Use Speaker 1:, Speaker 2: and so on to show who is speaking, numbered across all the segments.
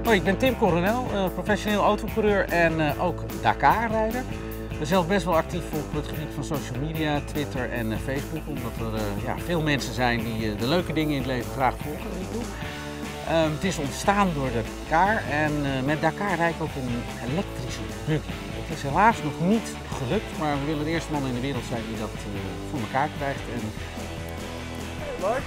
Speaker 1: Hoi, ik ben Tim Coronel, professioneel autocoureur en ook Dakar-rijder. Ik ben zelf best wel actief op het gebied van social media, Twitter en Facebook, omdat er veel mensen zijn die de leuke dingen in het leven graag volgen die ik doe. Het is ontstaan door Dakar en met Dakar rijd ik ook een elektrische buggy. Het is helaas nog niet gelukt, maar we willen de eerste man in de wereld zijn die dat voor elkaar krijgt. Leuk!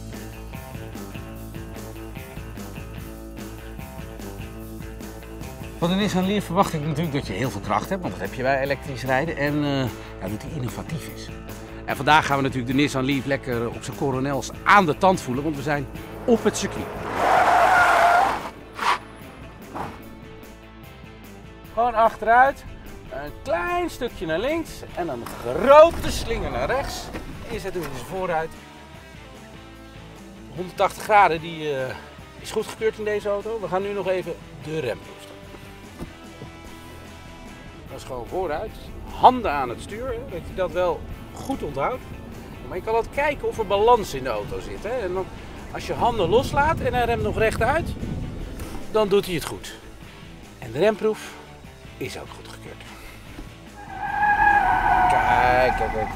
Speaker 1: Van de Nissan Leaf verwacht ik natuurlijk dat je heel veel kracht hebt, want dat heb je bij elektrisch rijden, en dat hij innovatief is. En vandaag gaan we natuurlijk de Nissan Leaf lekker op zijn coronels aan de tand voelen, want we zijn op het circuit. Gewoon achteruit, een klein stukje naar links en dan een grote slinger naar rechts. En je zet hem eens vooruit. 180 graden die, is goedgekeurd in deze auto. We gaan nu nog even de remproef doen. Dat is gewoon vooruit, handen aan het stuur, hè, dat je dat wel goed onthoudt. Maar je kan altijd kijken of er balans in de auto zit. Hè. En dan, als je handen loslaat en hij remt nog rechtuit, dan doet hij het goed. En de remproef is ook goedgekeurd. Kijk, kijk, kijk.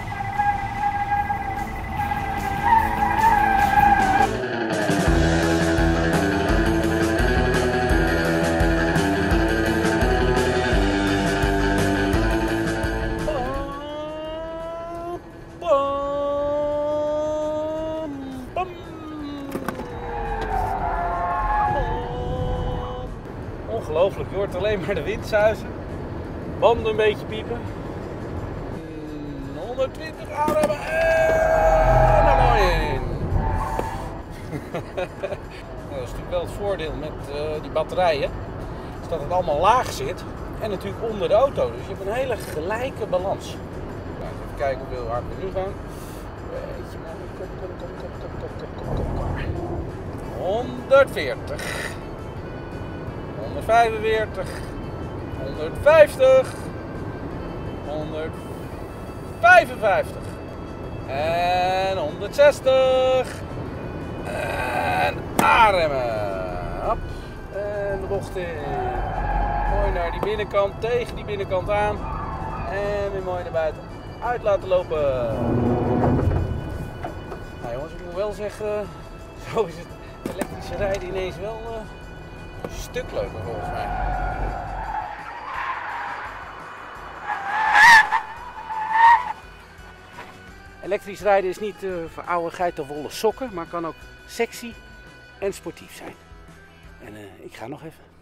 Speaker 1: Ongelooflijk, je hoort alleen maar de wind suizen. Banden een beetje piepen. 120 aanremmen en er mooi in. Dat is natuurlijk wel het voordeel met die batterijen. Is dat het allemaal laag zit en natuurlijk onder de auto. Dus je hebt een hele gelijke balans. Nou, even kijken hoeveel hard we nu gaan. Beetje mooi. Kom. 140. 145, 150, 155 en 160 en aanremmen. Hop. En de bocht in. Mooi naar die binnenkant, tegen die binnenkant aan en weer mooi naar buiten uit laten lopen. Nou jongens, ik moet wel zeggen, zo is het elektrische rijden ineens wel een stuk leuker volgens mij. Elektrisch rijden is niet voor oude geitenwolle sokken, maar kan ook sexy en sportief zijn. En ik ga nog even.